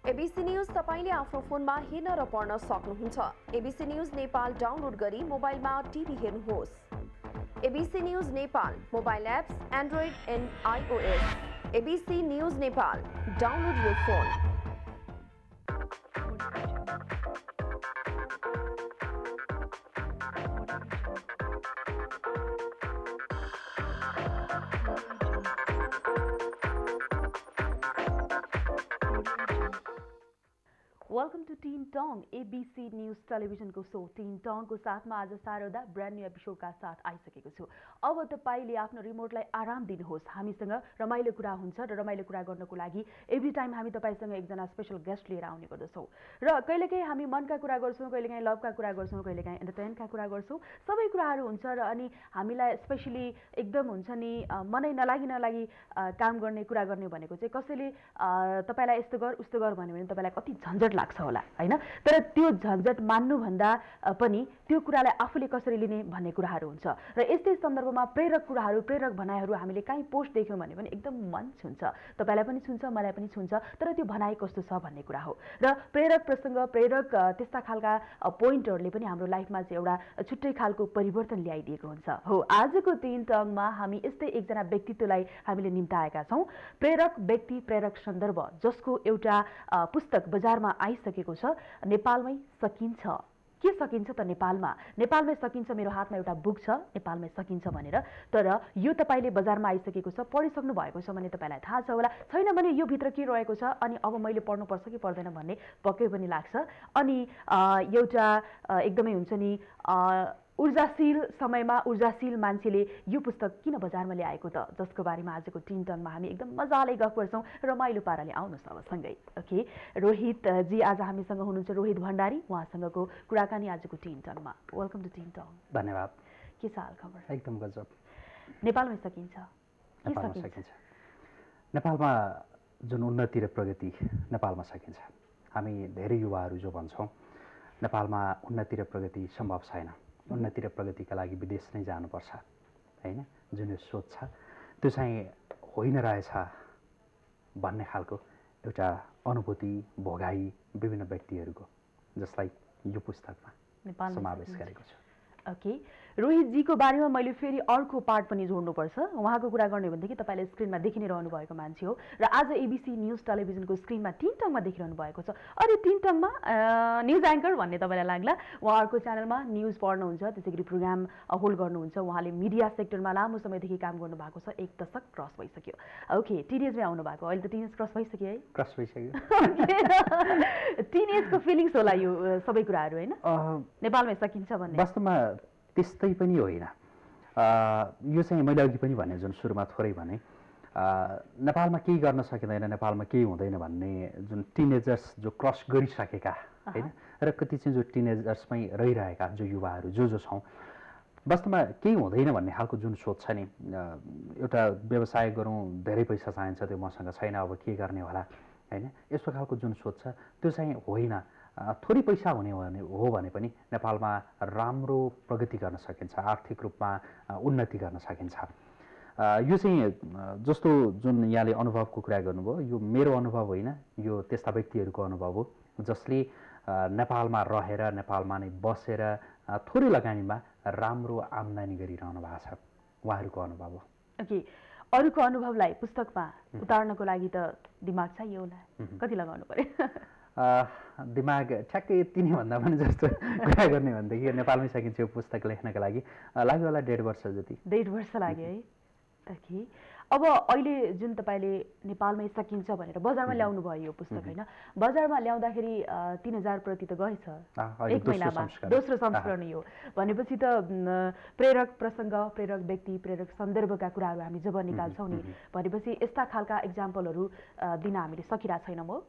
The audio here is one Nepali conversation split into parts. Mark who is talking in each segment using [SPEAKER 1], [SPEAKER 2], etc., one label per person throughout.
[SPEAKER 1] एबीसी न्यूज तपाईले आफ्नो फोनमा हेर्न र पढ्न सक्नुहुन्छ। एबीसी न्यूज नेपाल डाउनलोड गरी मोबाइलमा टिभी हेर्नुहोस्। ABC news Nepal mobile apps android and iOS. ABC news Nepal download your phone.
[SPEAKER 2] Welcome to Tin Tang ABC news टेलिभिजनको सो टिन टङको साथमा आज शारदा ब्रान्ड न्यू एपिसोडका साथ आइसकेको छु। अब तपाईले आफ्नो रिमोटलाई आराम दिनुहोस्। हामीसँग रमाइलो कुरा हुन्छ र रमाइलो कुरा गर्नको लागि एभ्री टाइम हामी तपाईसँग एकजना स्पेशल गेस्ट लिएर आउने गर्दछौँ र कहिलेकाहीँ हामी मनका कुरा गर्छौँ, कहिलेकाहीँ लभका कुरा गर्छौँ, कहिलेकाहीँ एन्टरटेनमेन्टका कुरा गर्छौँ। सबै कुराहरू हुन्छ र अनि हामीलाई स्पेसली एकदम हुन्छ नि मनै नलागी काम गर्ने कुरा गर्ने भनेको चाहिँ कसैले तपाईलाई यस्तो गर उस्तो गर भन्यो भने तपाईलाई कति झन्झट लाग्छ होला हैन। तर त्यो झन्झट मान्नुभन्दा पनि त्यो कुरालाई आफूले कसरी लिने भन्ने कुराहरू हुन्छ र यस्तै सन्दर्भमा प्रेरक कुराहरू प्रेरक भनाइहरू हामीले कहीँ पोस्ट देख्यौँ भने पनि एकदम मन छुन्छ, तपाईलाई पनि छुन्छ, मलाई पनि छुन्छ। तर त्यो भनाइ कस्तो छ भन्ने कुरा हो र प्रेरक प्रसङ्ग प्रेरक त्यस्ता खालका पोइन्टहरूले पनि हाम्रो लाइफमा चाहिँ एउटा छुट्टै खालको परिवर्तन ल्याइदिएको हुन्छ। हो, आजको टिन टङमा हामी यस्तै एकजना व्यक्तित्वलाई हामीले निम्ताएका छौँ। प्रेरक व्यक्ति प्रेरक सन्दर्भ जसको एउटा पुस्तक बजारमा आइसकेको छ। नेपालमै सकिन्छ। के सकिन्छ त नेपालमै सकिन्छ। मेरो हातमा एउटा बुक छ नेपालमै सकिन्छ भनेर। तर यो तपाईले बजारमा आइसकेको छ, पढिसक्नु भएको छ भने तपाईलाई थाहा छ होला, छैन भने यो भित्र के रहेको छ अनि अब मैले पढ्नुपर्छ कि पर्दैन भन्ने पक्कै पनि लाग्छ। अनि एउटा एकदमै हुन्छ नि ऊर्जाशील समयमा ऊर्जाशील मान्छेले यो पुस्तक किन बजारमा ल्याएको त, जसको बारेमा आजको टिन टङमा हामी एकदम मजाले गफ गर्छौँ, रमाइलो पाराले आउनुहोस् अब सँगै। ओके, रोहित जी आज हामीसँग हुनुहुन्छ, रोहित भण्डारी, उहाँसँगको कुराकानी आजको टिन टङमा। Welcome to Tin Tang.
[SPEAKER 3] धन्यवाद।
[SPEAKER 2] के छ हाल खबर?
[SPEAKER 3] एकदम गजब।
[SPEAKER 2] नेपालमै सकिन्छ।
[SPEAKER 3] नेपालमा सकिन्छ। नेपालमा जुन उन्नति र प्रगति नेपालमा सकिन्छ। हामी धेरै युवाहरू जो भन्छौँ नेपालमा उन्नति र प्रगति सम्भव छैन, उन्नति र प्रगतिका लागि विदेश नै जानुपर्छ हैन, जुन यो सोच छ त्यो चाहिँ होइन रहेछ भन्ने खालको एउटा अनुभूति भोगाई विभिन्न व्यक्तिहरूको, जसलाई यो पुस्तकमा समावेश गरेको छु।
[SPEAKER 2] ओके, रोहितजीको बारेमा मैले फेरि अर्को पार्ट पनि जोड्नुपर्छ। उहाँको कुरा गर्ने भनेदेखि तपाईँले स्क्रिनमा देखि नै रहनु भएको मान्छे हो र आज एबीसी न्युज टेलिभिजनको स्क्रिनमा टिन टङमा देखिरहनु भएको छ। अरे टिन टङमा न्युज एङ्कर भन्ने तपाईँलाई लाग्ला। उहाँ अर्को च्यानलमा न्युज पढ्नुहुन्छ, त्यसै गरी प्रोग्राम होल्ड गर्नुहुन्छ। उहाँले मिडिया सेक्टरमा लामो समयदेखि काम गर्नुभएको छ, 1 दशक क्रस भइसक्यो। ओके, टिनेजमै आउनु भएको, अहिले त टिनेज क्रस भइसक्यो है?
[SPEAKER 3] क्रस भइसक्यो।
[SPEAKER 2] टिनेजको फिलिङ्स होला यो सबै कुराहरू हैन, नेपालमै सकिन्छ भन्ने?
[SPEAKER 3] वास्तवमा त्यस्तै पनि होइन। यो चाहिँ मैले अघि पनि भने, जुन सुरुमा थोरै भने, नेपालमा केही गर्न सकिँदैन, नेपालमा केही हुँदैन भन्ने जुन टिनेजर्स जो क्रस गरिसकेका हैन र कति चाहिँ जो टिनेजर्समै रहिरहेका जो युवाहरू जो छौँ, वास्तवमा केही हुँदैन भन्ने खालको जुन सोच छ नि, एउटा व्यवसाय गरौँ धेरै पैसा चाहिन्छ, त्यो मसँग छैन, अब के गर्ने होला हैन, यस्तो खालको जुन सोच छ त्यो चाहिँ होइन। थोरै पैसा हुने हो भने पनि नेपालमा राम्रो प्रगति गर्न सकिन्छ, आर्थिक रूपमा उन्नति गर्न सकिन्छ। यो चाहिँ जस्तो जुन यहाँले अनुभवको कुरा गर्नुभयो, यो मेरो अनुभव होइन, यो त्यस्ता व्यक्तिहरूको अनुभव हो जसले नेपालमा रहेर नेपालमा नै बसेर थोरै लगानीमा राम्रो आम्दानी गरिरहनु भएको छ, उहाँहरूको अनुभव हो।
[SPEAKER 2] ओके, अरूको अनुभवलाई पुस्तकमा उतार्नको लागि त दिमाग चाहियो होला, कति लगाउनु पर्यो?
[SPEAKER 3] दिमाग ठ्याक्कै यति नै भन्दा पनि जस्तो कुरा गर्ने भनेदेखि नेपालमै सकिन्छ यो पुस्तक लेख्नका लागि लाग्यो होला 1.5 वर्ष जति।
[SPEAKER 2] 1.5 वर्ष लाग्यो है? ओके, अब अहिले जुन तपाईँले नेपालमै सकिन्छ भनेर बजारमा ल्याउनु भयो यो पुस्तक होइन, बजारमा ल्याउँदाखेरि 3000 प्रति त गएछ 1 महिनामा, दोस्रो संस्करण यो भनेपछि त प्रेरक प्रसङ्ग प्रेरक व्यक्ति प्रेरक सन्दर्भका कुराहरू हामी जब निकाल्छौँ नि भनेपछि यस्ता खालका इक्जाम्पलहरू दिन हामीले सकिरहेको छैनौँ हो।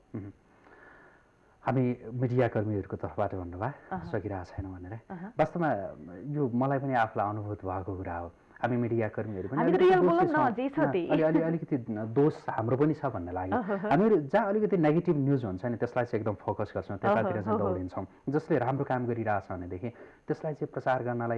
[SPEAKER 3] हामी मिडियाकर्मीहरूको तर्फबाट भन्नुभयो सकिरहेको छैन भनेर। वास्तवमा यो मलाई पनि आफूलाई अनुभूत भएको कुरा हो। हामी मिडियाकर्मीहरू पनि अलिकति दोष हाम्रो पनि छ भन्ने लाग्यो। हामीहरू जहाँ अलिकति नेगेटिभ न्युज हुन्छ नि त्यसलाई चाहिँ एकदम फोकस गर्छौँ, त्यतातिर चाहिँ दौडिन्छौँ। जसले राम्रो काम गरिरहेछ भनेदेखि त्यसलाई चाहिँ प्रचार गर्नलाई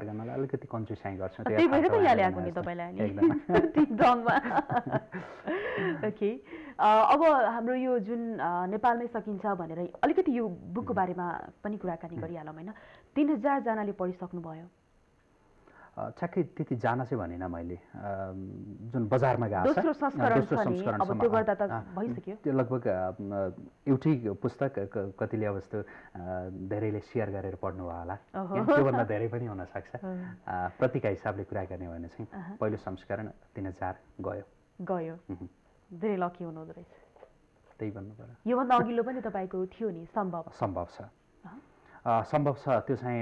[SPEAKER 3] अलिकति कन्जुसाइ गर्छौँ।
[SPEAKER 2] ओके अब हाम्रो यो जुन नेपालमै सकिन्छ भनेर अलिकति यो बुकको बारेमा पनि कुराकानी गरिहालौँ होइन 3000 जनाले पढिसक्नुभयो
[SPEAKER 3] ठ्याक्कै त्यति जान चाहिँ भनेन मैले जुन बजारमा गएको
[SPEAKER 2] दोस्रो संस्करण छ नि अब त्यो गर्दा त भइसक्यो
[SPEAKER 3] त्यो लगभग एउटै पुस्तक कतिले अब यस्तो धेरैले सेयर गरेर पढ्नु भयो होला त्योभन्दा धेरै पनि हुनसक्छ प्रतिका हिसाबले कुरा गर्ने हो भने चाहिँ पहिलो संस्करण 3000 गयो
[SPEAKER 2] धेरै लकी हुनुहुँदो रहेछ
[SPEAKER 3] त्यही भन्नु पर्यो
[SPEAKER 2] योभन्दा अघिल्लो पनि तपाईँको थियो नि सम्भव
[SPEAKER 3] छ त्यो चाहिँ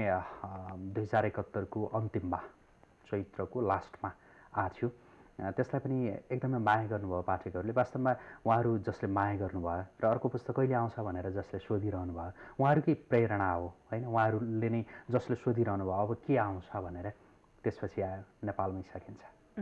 [SPEAKER 3] 2071 को अन्तिममा चैत्रको लास्टमा आएको थियो त्यसलाई पनि एकदमै माया गर्नुभयो पाठकहरूले वास्तवमा उहाँहरू जसले माया गर्नुभयो र अर्को पुस्तक कहिले आउँछ भनेर जसले सोधिरहनु भयो उहाँहरूकै प्रेरणा हो होइन उहाँहरूले नै जसले सोधिरहनु भयो अब के आउँछ भनेर त्यसपछि आयो नेपालमै सकिन्छ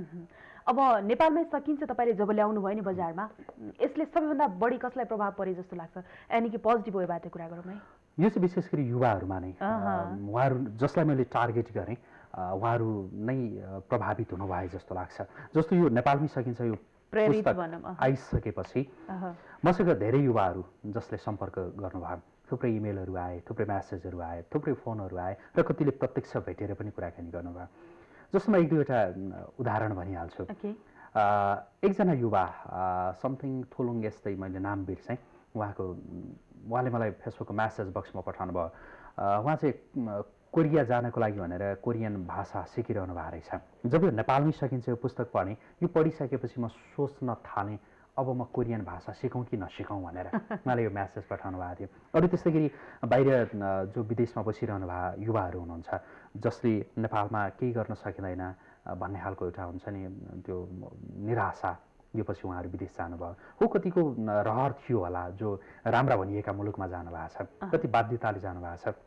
[SPEAKER 2] अब नेपालमै सकिन्छ तपाईँले जब ल्याउनु भयो नि बजारमा यसले सबैभन्दा बढी कसलाई प्रभाव परे जस्तो लाग्छ यानि कि पोजिटिभ वेबाट कुरा गरौँ है
[SPEAKER 3] यो चाहिँ विशेष गरी युवाहरूमा नै उहाँहरू जसलाई मैले टार्गेट गरेँ उहाँहरू नै प्रभावित हुनुभयो जस्तो लाग्छ जस्तो यो नेपालमै सकिन्छ यो पुस्तक आइसकेपछि मसँग धेरै युवाहरू जसले सम्पर्क गर्नुभयो थुप्रै इमेलहरू आए थुप्रै म्यासेजहरू आए थुप्रै फोनहरू आए र कतिले प्रत्यक्ष भेटेर पनि कुराकानी गर्नुभयो जस्तो म एक दुईवटा उदाहरण भनिहाल्छु एकजना युवा समथिङ थोलुङ यस्तै मैले नाम बिर्सेँ उहाँले मलाई फेसबुकको म्यासेज बक्समा पठाउनु भयो उहाँ चाहिँ कोरिया जानको लागि भनेर कोरियन भाषा सिकिरहनु भएको रहेछ जब यो नेपालमै सकिन्छ यो पुस्तक पढेँ यो पढिसकेपछि म सोच्न थालेँ अब म कोरियन भाषा सिकौँ कि नसिकौँ भनेर उहाँले यो म्यासेज पठाउनु भएको थियो अरू त्यस्तै गरी बाहिर जो विदेशमा बसिरहनु भएको युवाहरू हुनुहुन्छ जसले नेपालमा केही गर्न सकिँदैन भन्ने खालको एउटा हुन्छ नि त्यो निराशा यो पछि उहाँहरू विदेश जानुभयो हो कतिको रहर थियो होला जो राम्रा भनिएका मुलुकमा जानुभएको छ कति बाध्यताले जानुभएको छ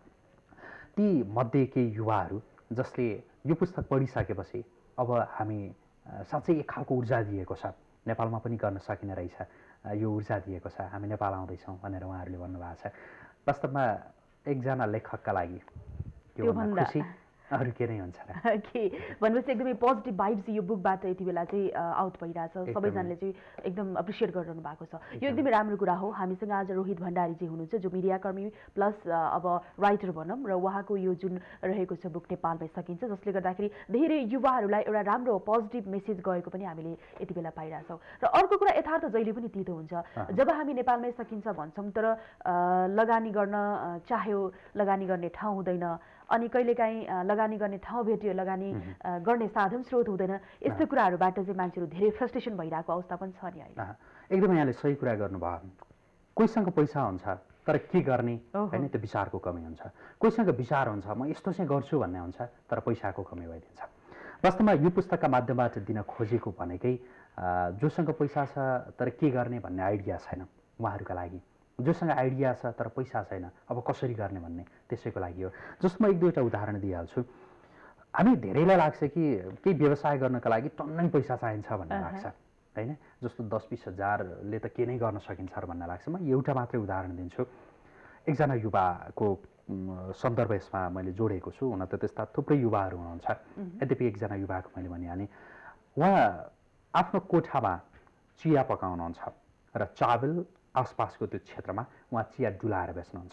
[SPEAKER 3] ती मध्ये केही युवाहरू जसले यो पुस्तक पढिसकेपछि अब हामी साँच्चै एक खालको ऊर्जा दिएको छ नेपालमा पनि गर्न सकिने रहेछ यो ऊर्जा दिएको छ हामी नेपाल आउँदैछौँ भनेर उहाँहरूले भन्नुभएको छ वास्तवमा एकजना लेखकका लागि त्यो खुसी अरू के नै हुन्छ र
[SPEAKER 2] के भनेपछि एकदमै पोजिटिभ भाइब्स यो बुकबाट यति बेला चाहिँ आउट भइरहेछ सबैजनाले चाहिँ एकदम एप्रिसिएट गरिरहनु भएको छ यो एकदमै राम्रो कुरा हो हामीसँग आज रोहित भण्डारीजी हुनुहुन्छ जो मिडियाकर्मी प्लस अब राइटर भनौँ र उहाँको यो जुन रहेको छ बुक नेपालमै सकिन्छ जसले गर्दाखेरि धेरै युवाहरूलाई एउटा राम्रो पोजिटिभ मेसेज गएको पनि हामीले यति बेला पाइरहेछौँ र अर्को कुरा यथार्थ जहिले पनि तितो हुन्छ जब हामी नेपालमै सकिन्छ भन्छौँ तर लगानी गर्न चाह्यो लगानी गर्ने ठाउँ हुँदैन अनि कहिलेकाहीँ लगानी गर्ने ठाउँ भेट्यो लगानी गर्ने साधन स्रोत हुँदैन यस्तो कुराहरूबाट चाहिँ मान्छेहरू धेरै फ्रस्ट्रेसन भइरहेको अवस्था पनि छ नि अहिले
[SPEAKER 3] एकदमै यहाँले सही कुरा गर्नुभयो कोहीसँग पैसा हुन्छ तर के गर्ने होइन त्यो विचारको कमी हुन्छ कोहीसँग विचार हुन्छ म यस्तो चाहिँ गर्छु भन्ने हुन्छ तर पैसाको कमी भइदिन्छ वास्तवमा यो पुस्तकका माध्यमबाट दिन खोजेको भनेकै जोसँग पैसा छ तर के गर्ने भन्ने आइडिया छैन उहाँहरूका लागि जोसँग आइडिया छ तर पैसा छैन अब कसरी गर्ने भन्ने त्यसैको लागि हो जस्तो म एक दुईवटा उदाहरण दिइहाल्छु हामी धेरैलाई लाग्छ कि केही व्यवसाय गर्नका लागि टन्नै पैसा चाहिन्छ भन्ने लाग्छ होइन जस्तो 10-20 हजारले त के नै गर्न सकिन्छ भन्ने लाग्छ म एउटा मात्रै उदाहरण दिन्छु एकजना युवाको सन्दर्भ यसमा मैले जोडेको छु हुन त त्यस्ता थुप्रै युवाहरू हुनुहुन्छ यद्यपि एकजना युवाको मैले भनिहालेँ उहाँ आफ्नो कोठामा चिया पकाउनुहुन्छ र चावल आसपासको त्यो क्षेत्रमा उहाँ चिया डुलाएर बेच्नुहुन्छ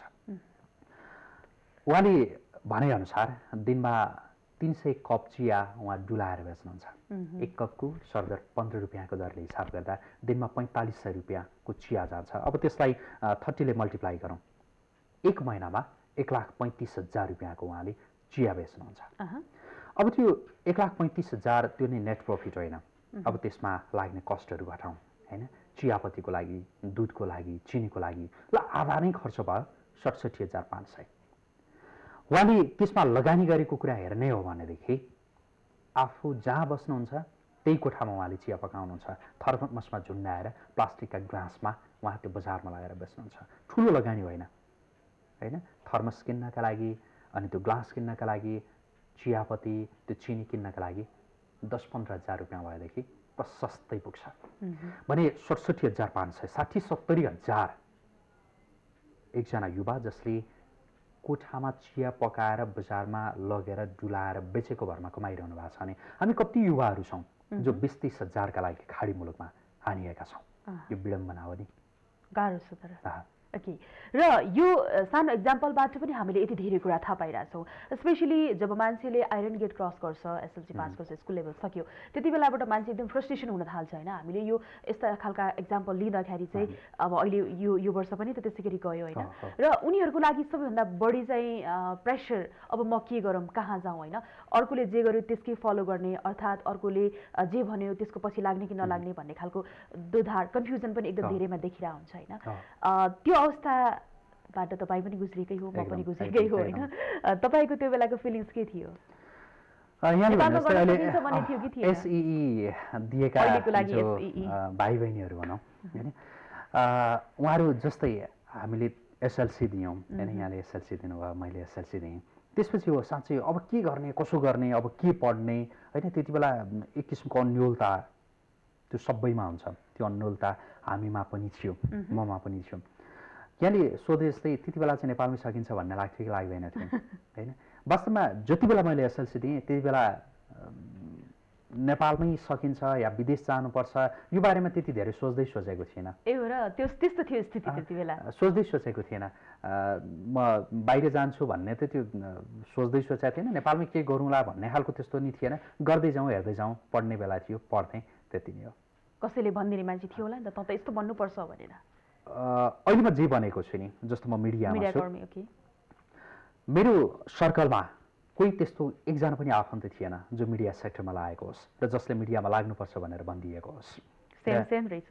[SPEAKER 3] उहाँले भनेअनुसार दिनमा 300 कप चिया उहाँ डुलाएर बेच्नुहुन्छ एक कपको सरदर 15 रुपियाँको दरले हिसाब गर्दा दिनमा 4500 रुपियाँको चिया जान्छ अब त्यसलाई 30 ले मल्टिप्लाई गरौँ एक महिनामा 1,35,000 रुपियाँको उहाँले चिया बेच्नुहुन्छ अब त्यो 1,35,000 त्यो नै नेट प्रफिट होइन अब त्यसमा लाग्ने कस्टहरू घटाउँ हैन चियापत्तीको लागि दुधको लागि चिनीको लागि ल आधा नै खर्च भयो 67,500 उहाँले त्यसमा लगानी गरेको कुरा हेर्ने हो भनेदेखि आफू जहाँ बस्नुहुन्छ त्यही कोठामा उहाँले चिया पकाउनुहुन्छ थर्मसमा झुन्डाएर प्लास्टिकका ग्लासमा उहाँ त्यो बजारमा लगाएर बेच्नुहुन्छ ठुलो लगानी होइन हैन थर्मस किन्नका लागि अनि त्यो ग्लास किन्नका लागि चियापत्ती त्यो चिनी किन्नका लागि 10-15 हजार रुपियाँ भएदेखि प्रशस्तै पुग्छ भने 67,500 60-70 हजार एकजना युवा जसले कोठामा चिया पकाएर बजारमा लगेर डुलाएर बेचेको भरमा कमाइरहनु भएको छ भने हामी कति युवाहरू छौँ जो 20-30 हजारका लागि खाडी मुलुकमा हानिएका छौँ। यो विडम्बना हो नि।
[SPEAKER 2] गाह्रो छ तर। ओके, र यो सानो एक्जाम्पलबाट पनि हामीले यति धेरै कुरा थाहा पाइरहेछौँ। स्पेसली जब मान्छेले आइरन गेट क्रस गर्छ, एसएलसी पास गर्छ, स्कुल लेभल सक्यो, त्यति बेलाबाट मान्छे एकदम फ्रस्ट्रेसन हुन थाल्छ होइन। हामीले यो यस्ता खालका एक्जाम्पल लिँदाखेरि चाहिँ अब अहिले यो वर्ष पनि त त्यसै गरी गयो होइन। र उनीहरूको लागि सबैभन्दा बढी चाहिँ प्रेसर, अब म के गरौँ, कहाँ जाउँ होइन। अर्कोले जे गर्यो त्यसकै फलो गर्ने, अर्थात् अर्कोले जे भन्यो त्यसको पछि लाग्ने कि नलाग्ने भन्ने खालको दुधार कन्फ्युजन पनि एकदम धेरैमा देखिरहेको हुन्छ होइन। त्यो अवस्थाबाट तपाईँ पनि गुज्रेकै हो, म पनि गुज्रेकै हो होइन। तपाईँको त्यो बेलाको फिलिङ्स के थियो?
[SPEAKER 3] एसई दिएका भाइ बहिनीहरू भनौँ होइन, उहाँहरू जस्तै हामीले एसएलसी दियौँ होइन, यहाँले एसएलसी दिनुभयो, मैले एसएलसी दिएँ। त्यसपछि हो साँच्चै अब के गर्ने, कसो गर्ने, अब के पढ्ने होइन। त्यति बेला एक किसिमको अन्योलता त्यो सबैमा हुन्छ। त्यो अन्योलता हामीमा पनि थियो, ममा पनि थियो। यहाँले सोधे जस्तै त्यति बेला चाहिँ नेपालमै सकिन्छ भन्ने लाग्थ्यो कि लाग्दैन थियो होइन। वास्तवमा जति बेला मैले एसएलसी दिएँ त्यति बेला नेपालमै सकिन्छ या विदेश जानुपर्छ यो बारेमा त्यति धेरै सोचेको थिएन।
[SPEAKER 2] ए हो र, त्यस्तो थियो स्थिति त्यति बेला?
[SPEAKER 3] सोचेको थिएन। म बाहिर जान्छु भन्ने त त्यो सोचेको थिएन। नेपालमै के गरौँला भन्ने खालको त्यस्तो नि थिएन। गर्दै जाउँ, हेर्दै जाउँ, पढ्ने बेला थियो, पढ्थेँ, त्यति नै हो।
[SPEAKER 2] कसैले भनिदिने मान्छे थियो होला नि त, त यस्तो भन्नुपर्छ भनेर?
[SPEAKER 3] अहिले म जे भनेको छु नि, जस्तो म मिडियामा छु, मेरो सर्कलमा कोही त्यस्तो एकजना पनि आफन्त थिएन जो मिडिया सेक्टरमा लागेको होस् र जसले मिडियामा लाग्नुपर्छ भनेर भनिदिएको होस्।
[SPEAKER 2] सेम रहेछ।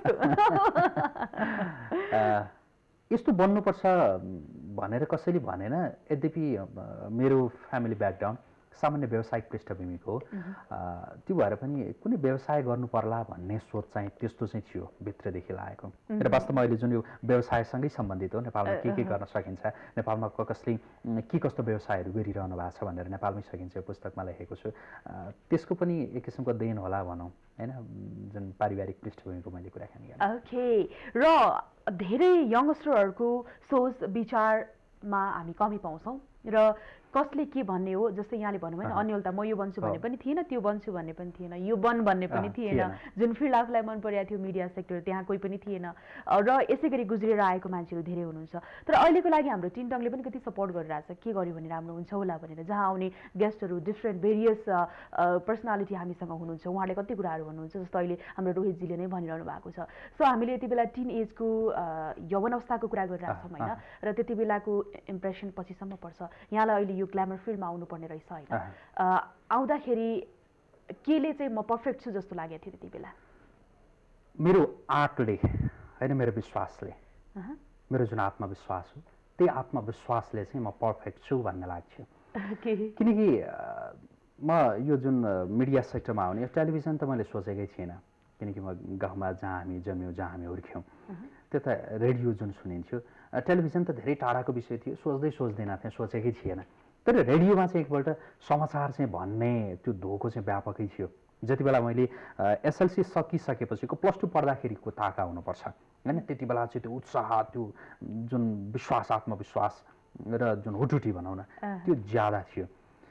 [SPEAKER 3] यस्तो बन्नुपर्छ भनेर कसैले भनेन। यद्यपि मेरो फ्यामिली ब्याकग्राउन्ड सामान्य व्यावसायिक पृष्ठभूमिको हो। त्यो भएर पनि कुनै व्यवसाय गर्नु पर्ला भन्ने सोच चाहिँ त्यस्तो चाहिँ थियो भित्रदेखि लागेको। र वास्तवमा अहिले जुन यो व्यवसायसँगै सम्बन्धित हो, नेपालमा के गर्न सकिन्छ, नेपालमा कसले के कस्तो व्यवसायहरू गरिरहनु भएको छ भनेर नेपालमै सकिन्छ यो पुस्तकमा लेखेको छु। त्यसको पनि एक किसिमको देन होला भनौँ होइन, जुन पारिवारिक पृष्ठभूमिको मैले कुराकानी गरेँ।
[SPEAKER 2] ओके, र धेरै यङ्गस्टरहरूको सोच विचारमा हामी कमी पाउँछौँ र कसले के भन्ने हो, जस्तै यहाँले भन्नुभयो नि अन्यलता, म यो बन्छु भन्ने पनि थिएन, त्यो बन्छु भन्ने पनि थिएन, यो भन्ने पनि थिएन। जुन फिल्ड आफूलाई मन परेको थियो मिडिया सेक्टर, त्यहाँ कोही पनि थिएन र यसै गरी गुज्रेर आएको मान्छेहरू धेरै हुनुहुन्छ। तर अहिलेको लागि हाम्रो टिनटङले पनि कति सपोर्ट गरिरहेछ, के गर्यो भने राम्रो हुन्छ होला भनेर। जहाँ आउने गेस्टहरू डिफ्रेन्ट भेरियस पर्सनालिटी हामीसँग हुनुहुन्छ, उहाँले कति कुराहरू भन्नुहुन्छ, जस्तो अहिले हाम्रो रोहितजीले नै भनिरहनु भएको छ। सो हामीले यति बेला टिन एजको यौवन अवस्थाको कुरा गरिरहेछौँ होइन, र त्यति बेलाको इम्प्रेसन पछिसम्म पर्छ। यहाँलाई अहिले यो ग्ल्यामर फिल्डमा आउनुपर्ने रहेछ होइन। आउँदाखेरि केले चाहिँ म पर्फेक्ट छु जस्तो लागेको थियो त्यति बेला?
[SPEAKER 3] मेरो आर्टले होइन, मेरो विश्वासले, मेरो जुन आत्मविश्वास हो त्यही आत्मविश्वासले चाहिँ म पर्फेक्ट छु भन्ने लाग्थ्यो। किनकि म यो जुन मिडिया सेक्टरमा आउने, टेलिभिजन त मैले सोचेकै थिएन। किनकि म गाउँमा जहाँ हामी जन्म्यौँ, जहाँ हामी हुर्क्यौँ, त्यता रेडियो जुन सुनिन्थ्यो, टेलिभिजन त धेरै टाढाको विषय थियो, सोच्दैन थिएँ, सोचेकै थिएन। तर रेडियोमा चाहिँ एकपल्ट समाचार चाहिँ भन्ने त्यो धोको चाहिँ व्यापकै थियो। जति बेला मैले एसएलसी सकिसकेपछिको +2 पढ्दाखेरिको ताका हुनुपर्छ होइन, त्यति बेला चाहिँ त्यो उत्साह, त्यो जुन विश्वास, आत्मविश्वास र जुन हुटुटी भनौँ न, त्यो ज्यादा थियो।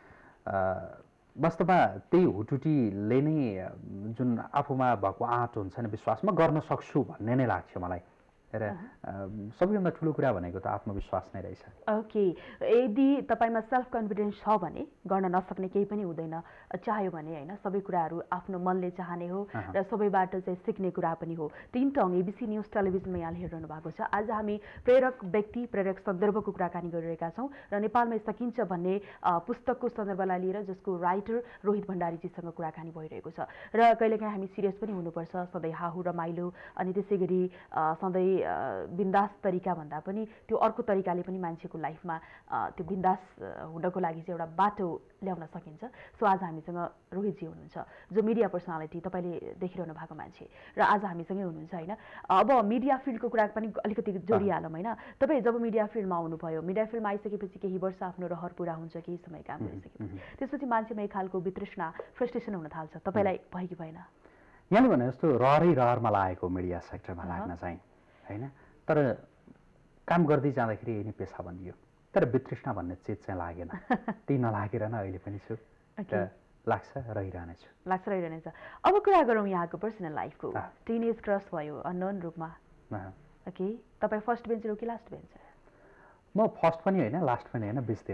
[SPEAKER 3] वास्तवमा त्यही हुटुटीले नै जुन आफूमा भएको आँट हुन्छ नि, विश्वास, म गर्न सक्छु भन्ने नै लाग्थ्यो मलाई। र सबैभन्दा ठुलो कुरा भनेको त आत्मविश्वास नै रहेछ।
[SPEAKER 2] ओके, यदि तपाईँमा सेल्फ कन्फिडेन्स छ भने गर्न नसक्ने केही पनि हुँदैन, चाह्यो भने होइन। सबै कुराहरू आफ्नो मनले चाहने हो र सबैबाट चाहिँ सिक्ने कुरा पनि हो। टिनटङ एबिसी न्युज टेलिभिजनमा यहाँले हेरिरहनु भएको छ। आज हामी प्रेरक व्यक्ति, प्रेरक सन्दर्भको कुराकानी गरिरहेका छौँ र नेपालमै सकिन्छ भन्ने पुस्तकको सन्दर्भलाई लिएर जसको राइटर रोहित भण्डारीजीसँग कुराकानी भइरहेको छ। र कहिलेकाहीँ हामी सिरियस पनि हुनुपर्छ, सधैँ हाहु रमाइलो अनि त्यसै गरी सधैँ बिन्दास तरिका भन्दा पनि त्यो अर्को तरिकाले पनि मान्छेको लाइफमा त्यो बिन्दास हुनको लागि चाहिँ एउटा बाटो ल्याउन सकिन्छ। सो आज हामीसँग रोहितजी हुनुहुन्छ जो मिडिया पर्सनालिटी, तपाईँले देखिरहनु भएको मान्छे, र आज हामीसँगै हुनुहुन्छ होइन। अब मिडिया फिल्डको कुरा पनि अलिकति जोडिहालौँ होइन। तपाईँ जब मिडिया फिल्डमा आउनुभयो, मिडिया फिल्डमा आइसकेपछि केही वर्ष आफ्नो रहर पुरा हुन्छ, केही समय काम गरिसकेपछि त्यसपछि मान्छेमा एक खालको वितृष्णा, फ्रस्ट्रेसन हुन थाल्छ। तपाईँलाई भयो कि भएन?
[SPEAKER 3] यहाँले भने जस्तो रहरमा लागेको मिडिया सेक्टरमा लाग्न चाहिँ होइन, तर काम गर्दै जाँदाखेरि यही नै पेसा बनियो। तर वितृष्णा भन्ने चिज चाहिँ लागेन, त्यही नलागेर नै अहिले पनि छु। र लाग्छ रहिरहनेछु।
[SPEAKER 2] लाग्छ रहिरहनेछ। अब कुरा गरौँ यहाँको पर्सनल लाइफको। टिनेज क्रस भयो अननोन रूपमा। ओके, तपाईँ फर्स्ट बेन्चर हो कि लास्ट बेन्चर?
[SPEAKER 3] म फर्स्ट पनि होइन लास्ट पनि होइन बिचतिर।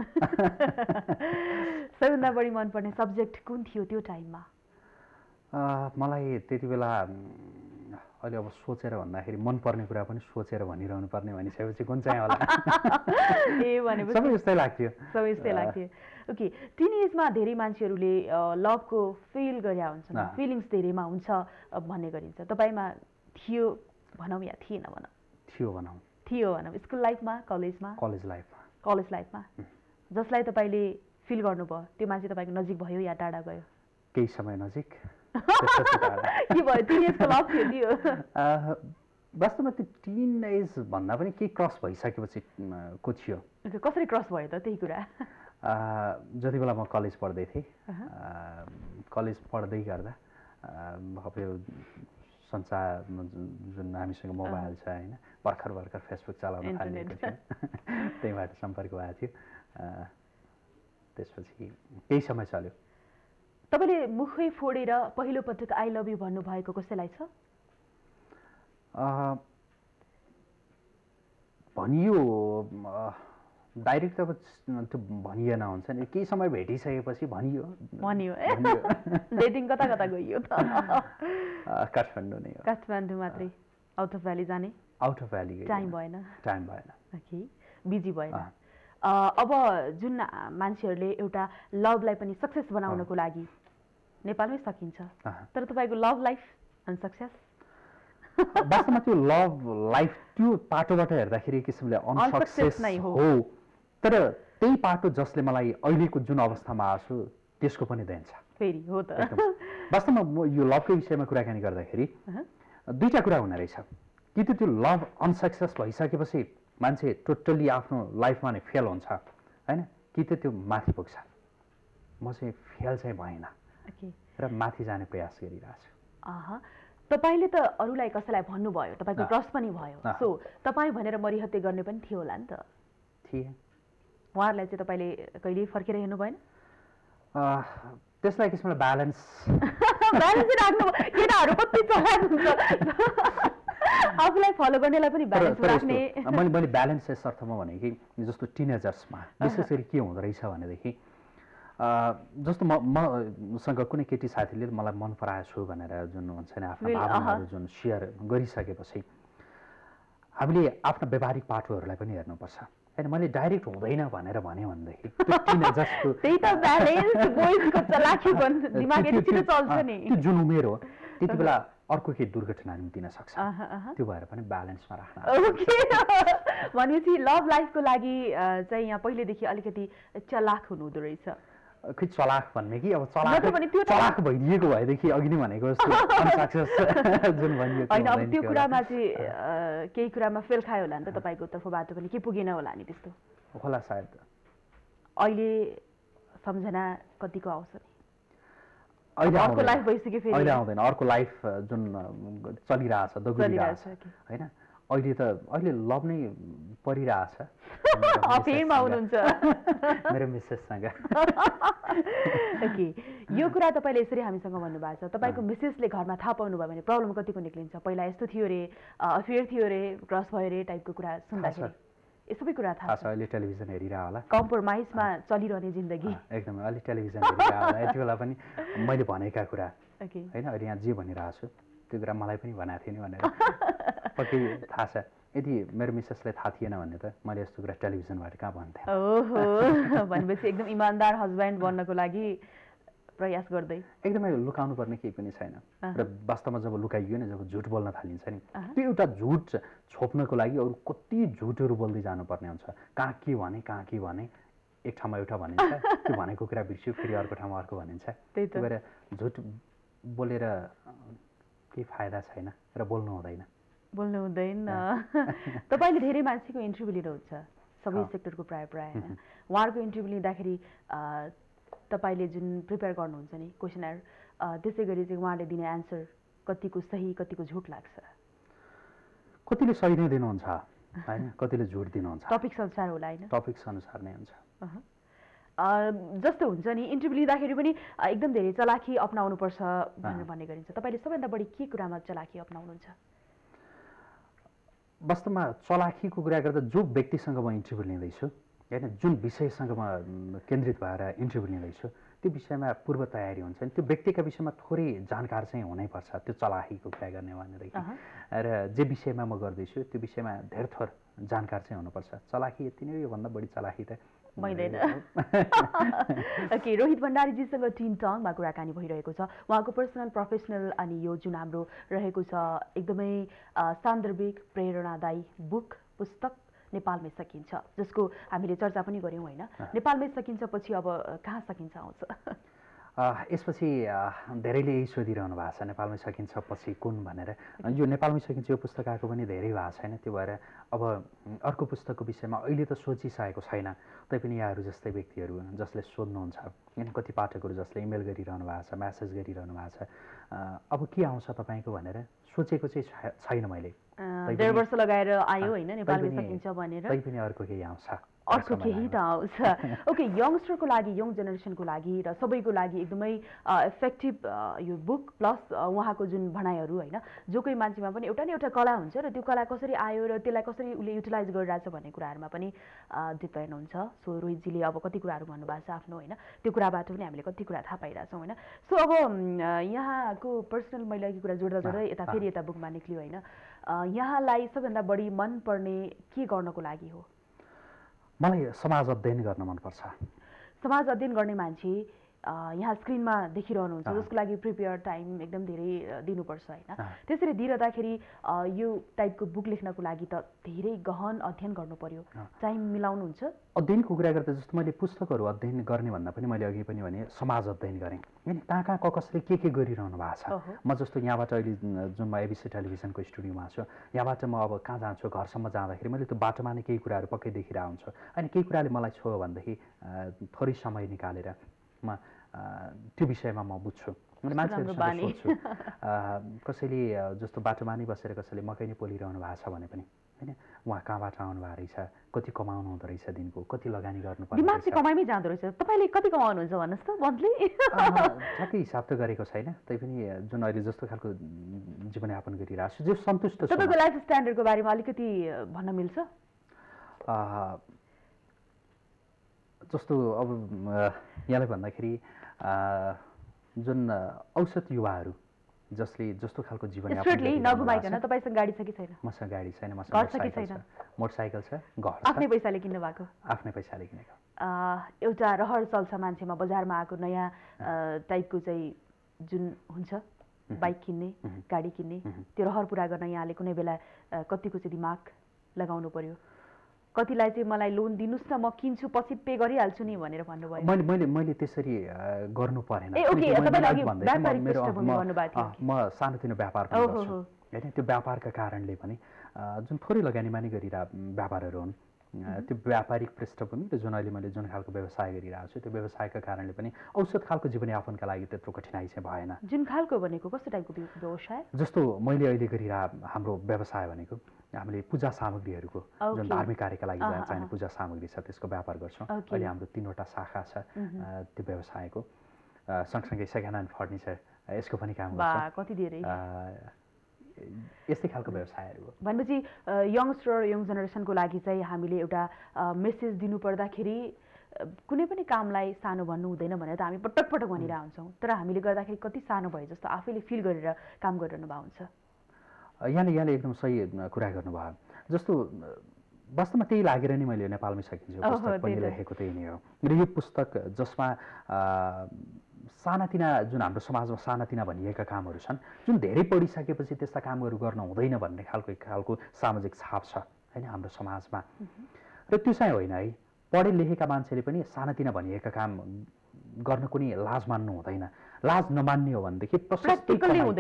[SPEAKER 2] सबैभन्दा बढी मनपर्ने सब्जेक्ट कुन थियो त्यो टाइममा?
[SPEAKER 3] मलाई त्यति बेला अहिले अब सोचेर भन्दाखेरि मनपर्ने कुरा पनि सोचेर भनिरहनु पर्ने भनिसकेपछि कुन चाहिँ होला
[SPEAKER 2] ए भनेपछि
[SPEAKER 3] सबै यस्तै लाग्थ्यो।
[SPEAKER 2] सबै यस्तै लाग्थ्यो। ओके, टिनेजमा धेरै मान्छेहरूले लभको फिल गरे हुन्छन्, फिलिङ्स धेरैमा हुन्छ भन्ने गरिन्छ। तपाईँमा थियो भनौँ या थिएन भनौँ?
[SPEAKER 3] थियो भनौँ।
[SPEAKER 2] थियो भनौँ। स्कुल लाइफमा, कलेजमा?
[SPEAKER 3] कलेज लाइफमा।
[SPEAKER 2] कलेज लाइफमा जसलाई तपाईँले फिल गर्नुभयो त्यो मान्छे तपाईँको नजिक भयो या टाढा गयो?
[SPEAKER 3] केही समय नजिक।
[SPEAKER 2] के भयो? टिनेजको लभ थियो त्यो?
[SPEAKER 3] वास्तवमा त्यो टिनेज भन्दा पनि केही क्रस भइसकेपछि को थियो।
[SPEAKER 2] कसरी क्रस भयो त त्यही कुरा?
[SPEAKER 3] जति बेला म कलेज पढ्दै थिएँ, कलेज पढ्दै गर्दा अब यो संसार जुन हामीसँग मोबाइल छ होइन, भर्खर फेसबुक चलाउन थालेको थियो, त्यहीबाट सम्पर्क भएको थियो। त्यसपछि केही समय चल्यो।
[SPEAKER 2] तपाईँले मुखै फोडेर पहिलो पटक आई लभ यु भन्नुभएको कसैलाई छ?
[SPEAKER 3] भनियो, डाइरेक्ट अब त्यो भनिएन हुन्छ नि, केही समय भेटिसकेपछि भनियो। डेटिङ
[SPEAKER 2] कता कता गइयो?
[SPEAKER 3] काठमाडौँ नै हो।
[SPEAKER 2] काठमाडौँ मात्रै? आउट अफ भ्याली जाने?
[SPEAKER 3] आउट अफ भ्याली
[SPEAKER 2] टाइम भएन?
[SPEAKER 3] टाइम भएन।
[SPEAKER 2] ओके, बिजी भएन। अब जुन मान्छेहरूले एउटा लभलाई पनि सक्सेस बनाउनको लागि नेपालमै सकिन्छ, तर तपाईँको लभ लाइफ अनसक्सेस?
[SPEAKER 3] वास्तवमा त्यो लभ लाइफ त्यो पाटोबाट हेर्दाखेरि एक किसिमले अनसक्सेस
[SPEAKER 2] नै हो,
[SPEAKER 3] तर त्यही पाटो जसले मलाई अहिलेको जुन अवस्थामा आएको छु त्यसको पनि देन छ।
[SPEAKER 2] फेरि हो त।
[SPEAKER 3] वास्तवमा म यो लभकै विषयमा कुराकानी गर्दाखेरि दुईटा कुरा हुने रहेछ। कि त्यो लभ अनसक्सेस भइसकेपछि मान्छे टोटल्ली आफ्नो लाइफमा नै फेल हुन्छ होइन, कि त्यो माथि पुग्छ। म चाहिँ फेल चाहिँ भएन र माथि जाने प्रयास गरिरहेको छु।
[SPEAKER 2] तपाईँले त अरूलाई कसैलाई भन्नुभयो, तपाईँको क्रस पनि भयो, सो तपाईँ भनेर मरिहत्ते गर्ने पनि थियो होला नि त?
[SPEAKER 3] थिए।
[SPEAKER 2] उहाँहरूलाई चाहिँ तपाईँले कहिले फर्केर हेर्नु भएन?
[SPEAKER 3] त्यसलाई किसिमले ब्यालेन्स
[SPEAKER 2] राख्नु। केटाहरू कति चलाक हुन्छ, आफूलाई फलो गर्नेलाई पनि ब्यालेन्स राख्ने।
[SPEAKER 3] मैले ब्यालेन्स यस अर्थमा भने कि जस्तो टिनेजर्समा विशेष गरी के हुँदो रहेछ भनेदेखि जस्तो मसँग कुनै केटी साथीले मलाई मन पराएको छु भनेर जुन हुन्छ नि आफ्नो भावनाहरू जुन सेयर गरिसकेपछि हामीले आफ्नो व्यावहारिक पाटोहरूलाई पनि हेर्नुपर्छ होइन। मैले डाइरेक्ट हुँदैन भनेर भने भनेदेखि त्यो जुन उमेर हो त्यति बेला अर्को केही दुर्घटना निम्तिन सक्छ, त्यो भएर पनि ब्यालेन्समा राख्न।
[SPEAKER 2] भनेपछि लभ लाइफको लागि चाहिँ यहाँ पहिलेदेखि अलिकति चलाक हुनुहुँदो रहेछ।
[SPEAKER 3] खै चलाक भन्ने कि अब चलाक भइदिएको भएदेखि अघि नै भनेको जस्तो अनसक्सेस जुन भनियो
[SPEAKER 2] होइन। अब त्यो कुरामा चाहिँ केही कुरामा फेल खायो होला नि त तपाईँको तर्फबाट पनि, के पुगेन होला नि त्यस्तो?
[SPEAKER 3] होला सायद।
[SPEAKER 2] अहिले सम्झना कतिको आउँछ नि?
[SPEAKER 3] अर्को
[SPEAKER 2] लाइफ भइसक्यो फेरि?
[SPEAKER 3] अहिले आउँदैन। अर्को लाइफ जुन चलिरहेछ दगुरिरहेछ होइन। अहिले लभ नै परिरहेछ।
[SPEAKER 2] फेरमा हुनुहुन्छ
[SPEAKER 3] मेरो मिसेससँग।
[SPEAKER 2] ओके, यो कुरा तपाईँले यसरी हामीसँग भन्नुभएको छ। तपाईँको मिसेसले घरमा थाहा पाउनु भयो भने प्रब्लम कतिको निक्लिन्छ? पहिला यस्तो थियो रे, अफेयर थियो रे, क्रस भयो रे टाइपको कुरा सुन्दाखेरि यो सबै कुरा थाहा छ?
[SPEAKER 3] अहिले टेलिभिजन हेरिरह होला,
[SPEAKER 2] कम्प्रोमाइजमा चलिरहने जिन्दगी
[SPEAKER 3] एकदमै। अहिले टेलिभिजन हेरिरह होला, यति बेला पनि मैले भनेका कुरा होइन, अहिले यहाँ जे भनिरहेको छु त्यो कुरा मलाई पनि भनेको थिएँ नि भनेर पक्कै थाहा छ। यदि मेरो मिसेसलाई थाहा थिएन भने त मैले यस्तो कुरा टेलिभिजनबाट कहाँ भन्थेँ।
[SPEAKER 2] ओहो, भनेपछि एकदम इमान्दार हस्बेन्ड बन्नको लागि प्रयास गर्दै
[SPEAKER 3] एकदमै लुकाउनु पर्ने केही पनि छैन। र वास्तवमा जब लुकाइयो नि, जब झुट बोल्न थालिन्छ नि, त्यो एउटा झुट छोप्नको लागि अरू कति झुटहरू बोल्दै जानुपर्ने हुन्छ। कहाँ के भने एक ठाउँमा एउटा भनिन्छ, त्यो भनेको कुरा बिर्स्यो, फेरि अर्को ठाउँमा अर्को भनिन्छ। त्यही भएर झुट बोलेर केही फाइदा छैन र बोल्नु हुँदैन।
[SPEAKER 2] तपाईँले धेरै मान्छेको इन्टरभ्यू लिनुहुन्छ, सबै सेक्टरको प्राय होइन। उहाँहरूको इन्टरभ्यू लिँदाखेरि तपाईँले जुन प्रिपेयर गर्नुहुन्छ नि क्वेसनर, त्यसै गरी चाहिँ उहाँले दिने एन्सर कतिको सही कतिको झुट लाग्छ?
[SPEAKER 3] कतिले सही नै दिनुहुन्छ होइन, कतिले झुट दिनुहुन्छ।
[SPEAKER 2] टपिक्स अनुसार होला होइन?
[SPEAKER 3] टपिक्स अनुसार नै हुन्छ।
[SPEAKER 2] जस्तो हुन्छ नि इन्टरभ्यू लिँदाखेरि पनि एकदम धेरै चलाखी अपनाउनुपर्छ भनेर भन्ने गरिन्छ। तपाईँले सबैभन्दा बढी के कुरामा चलाखी अपनाउनुहुन्छ?
[SPEAKER 3] वास्तवमा चलाखीको कुरा गर्दा जो व्यक्तिसँग म इन्टरभ्यू लिँदैछु होइन, जुन विषयसँग म केन्द्रित भएर इन्टरभ्यू लिँदैछु त्यो विषयमा पूर्व तयारी हुन्छ नि, त्यो व्यक्तिका विषयमा थोरै जानकार चाहिँ हुनैपर्छ त्यो चलाखीको कुरा गर्ने भनेदेखि। र जे विषयमा म गर्दैछु त्यो विषयमा धेर थोर जानकार चाहिँ हुनुपर्छ। चलाखी यति नै, योभन्दा बढी चलाखी त
[SPEAKER 2] मैदैन। ओके, रोहित भण्डारीजीसँग टिन टङमा कुराकानी भइरहेको छ। उहाँको पर्सनल प्रोफेसनल अनि यो जुन हाम्रो रहेको छ एकदमै सान्दर्भिक प्रेरणादायी पुस्तक नेपालमै सकिन्छ, जसको हामीले चर्चा पनि गऱ्यौँ होइन। नेपालमै सकिन्छ पछि अब कहाँ सकिन्छ आउँछ?
[SPEAKER 3] यसपछि धेरैले यही सोधिरहनु भएको छ, नेपालमै सकिन्छ पछि कुन भनेर। यो नेपालमै सकिन्छ यो पुस्तक आएको पनि धेरै भएको छैन, त्यो भएर अब अर्को पुस्तकको विषयमा अहिले त सोचिसकेको छैन। तैपनि यहाँहरू जस्तै व्यक्तिहरू जसले सोध्नुहुन्छ, होइन, कति पाठकहरू जसले इमेल गरिरहनु भएको छ, म्यासेज गरिरहनु भएको छ, अब के आउँछ तपाईँको भनेर सोचेको चाहिँ छैन मैले।
[SPEAKER 2] 1.5 वर्ष लगाएर आयो होइन नेपालमै सकिन्छ भनेर,
[SPEAKER 3] तैपनि अर्को केही आउँछ,
[SPEAKER 2] अर्को केही त आउँछ। ओके, यङ्स्टरको लागि, यङ जेनेरेसनको लागि र सबैको लागि एकदमै इफेक्टिभ यो बुक प्लस उहाँको जुन भनाइहरू होइन, जो कोही मान्छेमा पनि एउटा न एउटा कला हुन्छ र त्यो कला कसरी आयो र त्यसलाई कसरी उसले युटिलाइज गरिरहेछ भन्ने कुराहरूमा पनि डिपेन्ड हुन्छ। सो रोहितजीले अब कति कुराहरू भन्नुभएको छ आफ्नो होइन, त्यो कुराबाट पनि हामीले कति कुरा थाहा पाइरहेछौँ होइन। सो अब यहाँको पर्सनल मैले अघि कुरा जोड्दा जोड्दै यता फेरि यता बुकमा निक्ल्यो होइन, यहाँलाई सबैभन्दा बढी मनपर्ने के गर्नको लागि हो?
[SPEAKER 3] मलाई समाज अध्ययन गर्न मनपर्छ।
[SPEAKER 2] समाज अध्ययन गर्ने मान्छे यहाँ स्क्रिनमा देखिरहनुहुन्छ, जसको लागि प्रिपेयर टाइम एकदम धेरै दिनुपर्छ होइन। त्यसरी दिइरहँदाखेरि यो टाइपको बुक लेख्नको लागि त धेरै गहन अध्ययन गर्नु पर्यो, टाइम मिलाउनुहुन्छ?
[SPEAKER 3] अध्ययनको कुरा गर्दा जस्तो मैले पुस्तकहरू अध्ययन गर्ने भन्दा पनि मैले अघि पनि भने समाज अध्ययन गरेँ होइन। कहाँ कहाँ कसले के गरिरहनु भएको छ। म जस्तो यहाँबाट अहिले जुन म एबिसी टेलिभिजनको स्टुडियोमा छु, यहाँबाट म अब कहाँ जान्छु घरसम्म जाँदाखेरि मैले त्यो बाटोमा नै केही कुराहरू पक्कै देखिरहेको हुन्छु। अनि केही कुराले मलाई छोयो भनेदेखि थोरै समय निकालेर म त्यो विषयमा म बुझ्छु। मान्छेहरूसँग सोध्छु, कसैले जस्तो बाटोमा नै बसेर कसैले मकै नै पोलिरहनु भएको छ भने पनि होइन, उहाँ कहाँबाट आउनु भएको रहेछ, कति कमाउनु हुँदो रहेछ दिनको, कति लगानी गर्नुपर्छ,
[SPEAKER 2] दिमाग चाहिँ कमाइमै जाँदो रहेछ। तपाईँले कति कमाउनुहुन्छ भन्नुहोस् त मन्थली?
[SPEAKER 3] ठ्याक्कै हिसाब त गरेको छैन, तैपनि जुन अहिले जस्तो खालको जीवनयापन गरिरहेको छु, जो सन्तुष्ट छु।
[SPEAKER 2] तपाईँको लाइफ स्ट्यान्डर्डको बारेमा अलिकति भन्न मिल्छ?
[SPEAKER 3] जस्तो अब यहाँलाई भन्दाखेरि जुन औसत युवाहरू जसले जस्तो खालको जीवनयापन
[SPEAKER 2] नगुमाइकन, तपाईँसँग गाडी छ कि छैन?
[SPEAKER 3] मसँग गाडी छैन, मसँग मोटरसाइकल छ, घर छ।
[SPEAKER 2] आफ्नै पैसाले किन्नु भएको?
[SPEAKER 3] आफ्नै पैसाले किनेको।
[SPEAKER 2] एउटा रहर चल्छ मान्छेमा, बजारमा आएको नयाँ टाइपको चाहिँ जुन हुन्छ बाइक किन्ने, गाडी किन्ने, त्यो रहर पुरा गर्न यहाँले कुनै बेला कतिको चाहिँ दिमाग लगाउनु पर्यो? कतिलाई चाहिँ मलाई लोन दिनुस् न म किन्छु पछि पे गरिहाल्छु नि भनेर भन्नुभयो?
[SPEAKER 3] मैले त्यसरी गर्नु परेन। म सानोतिनो व्यापार पनि गर्छु होइन, त्यो व्यापारका कारणले पनि जुन थोरै लगानीमा नै गरिरहेको व्यापारहरू हुन्, त्यो व्यापारिक पृष्ठभूमि र जुन अहिले मैले जुन खालको व्यवसाय गरिरहेको छु त्यो व्यवसायका कारणले पनि औसत खालको जीवनयापनका लागि त्यत्रो कठिनाइ चाहिँ भएन।
[SPEAKER 2] जुन खालको भनेको कस्तो टाइपको व्यवसाय?
[SPEAKER 3] जस्तो मैले अहिले गरिरहेको हाम्रो व्यवसाय भनेको हामीले पूजा सामग्रीहरूको जुन धार्मिक कार्यका लागि चाहिने पूजा सामग्री छ त्यसको व्यापार गर्छौँ। अहिले हाम्रो 3वटा शाखा छ त्यो व्यवसायको, सँगसँगै सेकेन्ड ह्यान्ड फर्निचर यसको पनि काम गर्छ।
[SPEAKER 2] कति धेरै
[SPEAKER 3] यस्तै खालको व्यवसायहरू हो।
[SPEAKER 2] भनेपछि यङ्स्टर, यङ जेनेरेसनको लागि चाहिँ हामीले एउटा मेसेज दिनु पर्दाखेरि कुनै पनि कामलाई सानो भन्नु हुँदैन भनेर त हामी पटक पटक भनिरहेको हुन्छौँ, तर हामीले गर्दाखेरि कति सानो भए जस्तो आफैले फिल गरेर काम गरिरहनु भएको हुन्छ।
[SPEAKER 3] यहाँले एकदम सही कुरा गर्नुभयो। जस्तो वास्तवमा त्यही लागेर नै मैले नेपालमै सकिन्छ पुस्तक पनि लेखेको त्यही नै हो। र यो पुस्तक जसमा सानातिना जुन हाम्रो समाजमा सानातिना भनिएका कामहरू छन्, जुन धेरै पढिसकेपछि त्यस्ता कामहरू गर्न हुँदैन भन्ने खालको सामाजिक छाप छ होइन हाम्रो समाजमा, र त्यो चाहिँ होइन है। पढे लेखेका मान्छेले पनि सानातिना भनिएका काम गर्न कुनै लाज मान्नु हुँदैन। लाज नमान्ने हो भनेदेखि प्रशस्ति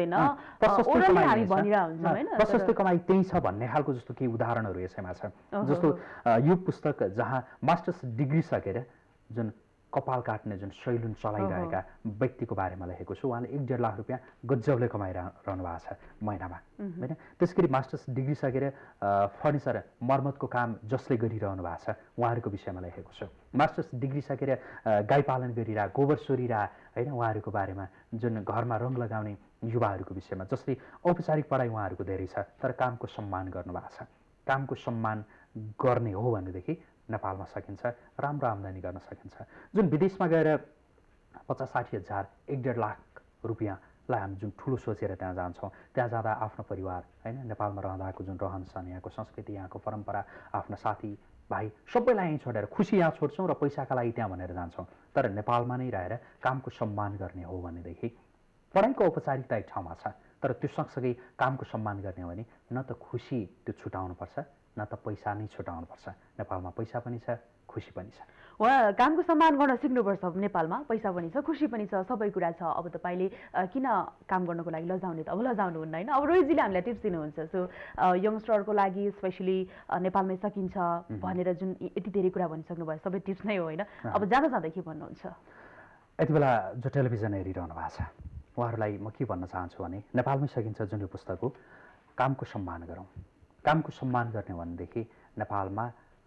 [SPEAKER 3] कमाइ त्यही छ भन्ने खालको जस्तो केही उदाहरणहरू यसैमा छ। जस्तो यो पुस्तक जहाँ मास्टर्स डिग्री सकेर जुन कपाल काट्ने जुन सैलुन चलाइरहेका व्यक्तिको बारेमा लेखेको छु। उहाँले 1.5 लाख रुपियाँ गजबले कमाइरहनु भएको छ महिनामा होइन। त्यस गरी मास्टर्स डिग्री सकेर फर्निचर मर्मतको काम जसले गरिरहनु भएको छ उहाँहरूको विषयमा लेखेको छु। मास्टर्स डिग्री सकेर गाई पालन गरिरह गोबर सोरिरह होइन उहाँहरूको बारेमा, जुन घरमा रङ लगाउने युवाहरूको विषयमा, जसले औपचारिक पढाइ उहाँहरूको धेरै छ तर कामको सम्मान गर्नुभएको छ। कामको सम्मान गर्ने हो भनेदेखि नेपालमा सकिन्छ, राम्रो आम्दानी गर्न सकिन्छ। जुन विदेशमा गएर 50-60 हजार 1.5 लाख रुपियाँलाई हामी जुन ठुलो सोचेर त्यहाँ जान्छौँ, त्यहाँ जाँदा आफ्नो परिवार होइन, नेपालमा रहँदाको जुन रहनसहन, यहाँको संस्कृति, यहाँको परम्परा, आफ्ना साथी भाइ सबैलाई यहीँ छोडेर खुसी यहाँ छोड्छौँ र पैसाका लागि त्यहाँ भनेर जान्छौँ। तर नेपालमा नै रहेर कामको सम्मान गर्ने हो भनेदेखि पढाइको औपचारिकता एक ठाउँमा छ, तर त्यो सँगसँगै कामको सम्मान गर्ने हो भने न त खुसी त्यो छुटाउनुपर्छ न त पैसा नै छुटाउनुपर्छ। नेपालमा पैसा पनि छ, खुसी पनि छ।
[SPEAKER 2] कामको सम्मान गर्न सिक्नुपर्छ। नेपालमा पैसा पनि छ, खुसी पनि छ, सबै कुरा छ। अब तपाईँले किन काम गर्नको लागि लजाउने त? अब लजाउनुहुन्न होइन। अब रोहितजीले हामीलाई टिप्स दिनुहुन्छ। सो यङ्स्टरको लागि स्पेसली नेपालमै सकिन्छ भनेर जुन यति धेरै कुरा भनिसक्नु भयो, सबै टिप्स नै हो होइन। अब जाँदा जाँदै के भन्नुहुन्छ?
[SPEAKER 3] यति बेला जो टेलिभिजन हेरिरहनु भएको छ उहाँहरूलाई म के भन्न चाहन्छु भने नेपालमै सकिन्छ जुन यो पुस्तक हो, कामको सम्मान गरौँ। कामको सम्मान गर्ने भनेदेखि नेपालमा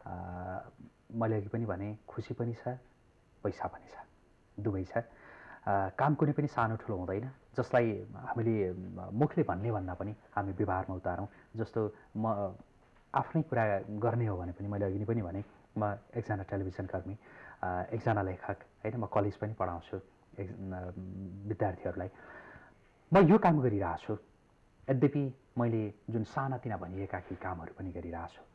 [SPEAKER 3] मैले अघि पनि भने खुसी पनि छ, पैसा पनि छ, दुवै छ। काम कुनै पनि सानो ठुलो हुँदैन, जसलाई हामीले मुखले भन्ने भन्दा पनि हामी व्यवहारमा उतारौँ। जस्तो म आफ्नै कुरा गर्ने हो भने पनि मैले अघि पनि भने म एकजना टेलिभिजन कर्मी, एकजना लेखक होइन, म कलेज पनि पढाउँछु विद्यार्थीहरूलाई। म यो काम गरिरहेको छु, यद्यपि मैले जुन सानातिना भनिएका केही कामहरू पनि गरिरहेको छु।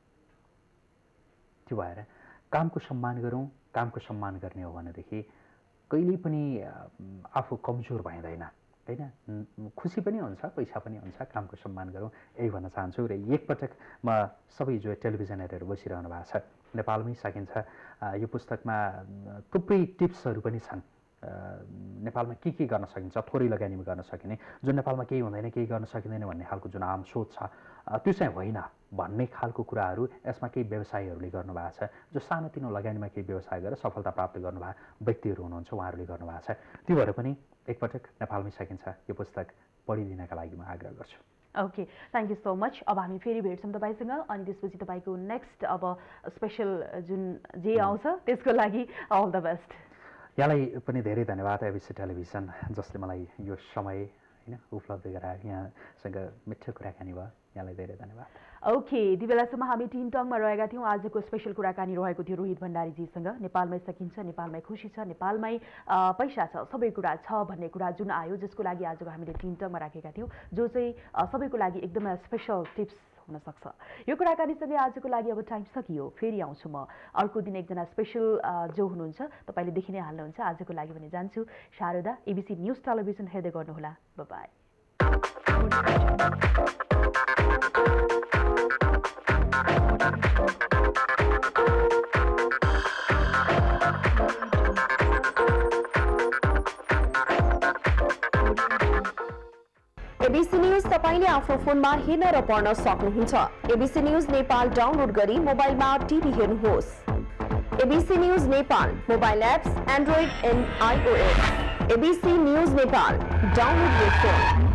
[SPEAKER 3] त्यो भएर कामको सम्मान गरौँ। कामको सम्मान गर्ने हो भनेदेखि कहिल्यै पनि आफू कमजोर भइँदैन होइन। खुसी पनि हुन्छ, पैसा पनि हुन्छ। कामको सम्मान गरौँ यही भन्न चाहन्छु। र एकपटक म सबै जो टेलिभिजन हेरेर बसिरहनु भएको छ, नेपालमै सकिन्छ यो पुस्तकमा थुप्रै टिप्सहरू पनि छन्। नेपालमा के गर्न सकिन्छ, थोरै लगानीमा गर्न सकिने, जुन नेपालमा केही हुँदैन, केही गर्न सकिँदैन भन्ने खालको जुन आम सोच छ त्यो चाहिँ होइन भन्ने खालको कुराहरू यसमा केही व्यवसायीहरूले गर्नुभएको छ। जो सानोतिनो लगानीमा केही व्यवसाय गरेर सफलता प्राप्त गर्नुभएको व्यक्तिहरू हुनुहुन्छ, उहाँहरूले गर्नुभएको छ। त्यो भएर पनि एकपटक नेपालमै सकिन्छ यो पुस्तक पढिदिनका लागि म आग्रह गर्छु।
[SPEAKER 2] Okay, thank you so much. अब हामी फेरि भेट्छौँ तपाईँसँग, अनि त्यसपछि तपाईँको नेक्स्ट अब स्पेसल जुन जे आउँछ त्यसको लागि अल द बेस्ट।
[SPEAKER 3] यहाँलाई पनि धेरै धन्यवाद एबिसी टेलिभिजन, जसले मलाई यो समय होइन उपलब्ध गरायो, यहाँसँग मिठो कुराकानी भयो। यहाँलाई धेरै धन्यवाद।
[SPEAKER 2] ओके, यति बेलासम्म हामी टिन टङमा रहेका थियौँ। आजको स्पेसल कुराकानी रहेको थियो रोहित भण्डारीजीसँग। नेपालमै सकिन्छ, नेपालमै खुसी छ, नेपालमै पैसा छ, सबै कुरा छ भन्ने कुरा जुन आयो, जसको लागि आजको हामीले टिन टङमा राखेका थियौँ, जो चाहिँ सबैको लागि एकदमै स्पेसल टिप्स हुनसक्छ। यो कुराकानीसँगै आजको लागि अब टाइम सकियो। फेरि आउँछु म अर्को दिन एकजना स्पेसल जो हुनुहुन्छ, तपाईँले देखि नै हाल्नुहुन्छ। आजको लागि भने जान्छु। शारदा, एबिसी न्युज टेलिभिजन हेर्दै गर्नुहोला। बाई।
[SPEAKER 1] एबिसी न्यूज तपाईले आफ्नो फोनमा हेर्न र पढ्न सक्नुहुन्छ। एबिसी न्यूज नेपाल डाउनलोड गरी मोबाइलमा टिभी हेर्नुहोस्। ABC news Nepal mobile apps android and iOS। ABC news Nepal download your phone.